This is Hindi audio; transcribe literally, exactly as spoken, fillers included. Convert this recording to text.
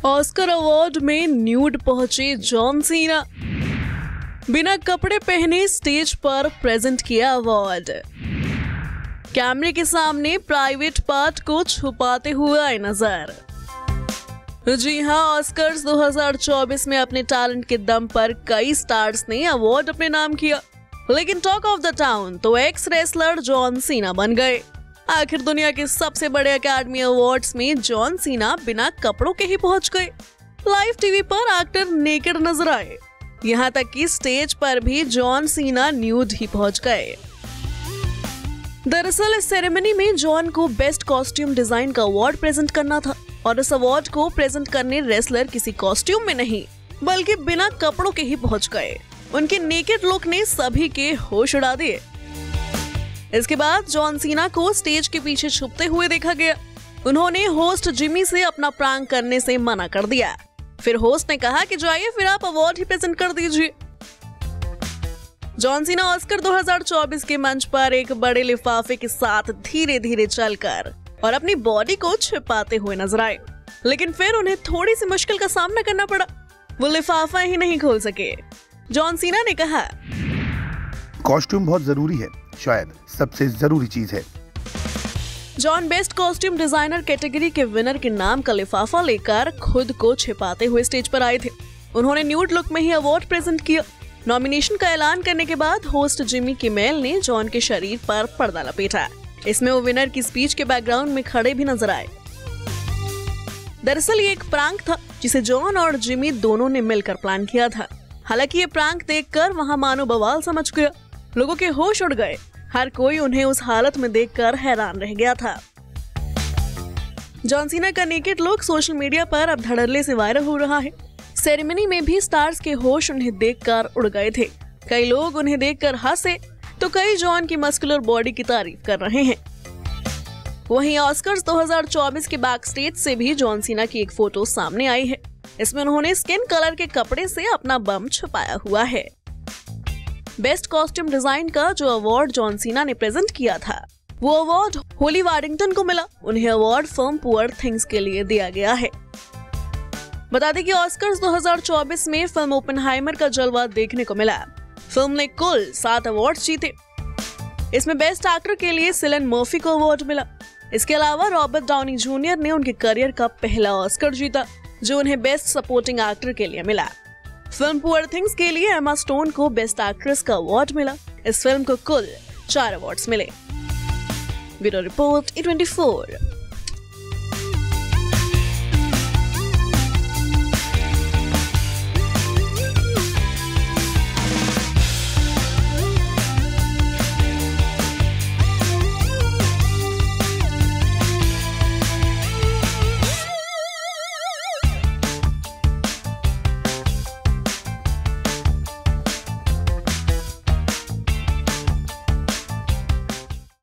ऑस्कर अवार्ड में न्यूड पहुंचे जॉन सीना, बिना कपड़े पहने स्टेज पर प्रेजेंट किया अवार्ड। कैमरे के सामने प्राइवेट पार्ट को छुपाते हुए आए नजर। जी हां, ऑस्कर्स दो हज़ार चौबीस में अपने टैलेंट के दम पर कई स्टार्स ने अवार्ड अपने नाम किया, लेकिन टॉक ऑफ द टाउन तो एक्स रेसलर जॉन सीना बन गए। आखिर दुनिया के सबसे बड़े अकेडमी अवार्ड्स में जॉन सीना बिना कपड़ों के ही पहुंच गए। लाइव टीवी पर एक्टर नेकेड नजर आए, यहाँ तक कि स्टेज पर भी जॉन सीना न्यूड ही पहुंच गए। दरअसल इस सेरेमनी में जॉन को बेस्ट कॉस्ट्यूम डिजाइन का अवार्ड प्रेजेंट करना था, और इस अवार्ड को प्रेजेंट करने रेसलर किसी कॉस्ट्यूम में नहीं बल्कि बिना कपड़ों के ही पहुंच गए। उनके नेकेड लुक ने सभी के होश उड़ा दिए। इसके बाद जॉन सीना को स्टेज के पीछे छुपते हुए देखा गया। उन्होंने होस्ट जिमी से अपना प्रैंक करने से मना कर दिया। फिर होस्ट ने कहा कि जाइए फिर आप अवार्ड ही प्रेजेंट कर दीजिए। जॉन सीना ऑस्कर दो हज़ार चौबीस के मंच पर एक बड़े लिफाफे के साथ धीरे धीरे चलकर और अपनी बॉडी को छिपाते हुए नजर आए, लेकिन फिर उन्हें थोड़ी सी मुश्किल का सामना करना पड़ा। वो लिफाफा ही नहीं खोल सके। जॉन सीना ने कहा, कॉस्ट्यूम बहुत जरूरी है, शायद सबसे जरूरी चीज है। John best costume designer category के विनर के नाम का लिफाफा लेकर खुद को छिपाते हुए स्टेज पर आए थे। उन्होंने न्यूड लुक में ही अवार्ड प्रेजेंट किया। नॉमिनेशन का ऐलान करने के बाद होस्ट जिमी किमेल ने जॉन के शरीर पर पर्दा लपेटा। इसमें वो विनर की स्पीच के बैकग्राउंड में खड़े भी नजर आए। दरअसल ये एक प्रैंक था जिसे जॉन और जिमी दोनों ने मिलकर प्लान किया था। हालांकि ये प्रैंक देखकर वहां मानो बवाल समझ गया। लोगों के होश उड़ गए। हर कोई उन्हें उस हालत में देखकर हैरान रह गया था। जॉन सीना का नेकेड लुक सोशल मीडिया पर अब धड़ल्ले से वायरल हो रहा है। सेरेमनी में भी स्टार्स के होश उन्हें देखकर उड़ गए थे। कई लोग उन्हें देखकर हंसे तो कई जॉन की मस्कुलर बॉडी की तारीफ कर रहे हैं। वहीं ऑस्कर्स दो हज़ार चौबीस के बैक स्टेज से भी जॉन सीना की एक फोटो सामने आई है। इसमें उन्होंने स्किन कलर के कपड़े से अपना बम छुपाया हुआ है। बेस्ट कॉस्ट्यूम डिजाइन का जो अवार्ड जॉन सीना ने प्रेजेंट किया था, वो अवार्ड होली वाडिंगटन को मिला। उन्हें अवार्ड फिल्म पुअर थिंग्स के लिए दिया गया है। बता दें कि ऑस्कर्स दो हज़ार चौबीस में फिल्म ओपेनहाइमर का जलवा देखने को मिला। फिल्म ने कुल सात अवार्ड जीते। इसमें बेस्ट एक्टर के लिए सिलन मर्फी को अवार्ड मिला। इसके अलावा रॉबर्ट डाउनी जूनियर ने उनके करियर का पहला ऑस्कर जीता, जो उन्हें बेस्ट सपोर्टिंग एक्टर के लिए मिला। फिल्म पुअर थिंग्स के लिए एमा स्टोन को बेस्ट एक्ट्रेस का अवार्ड मिला। इस फिल्म को कुल चार अवार्ड्स मिले। Bureau report E twenty four.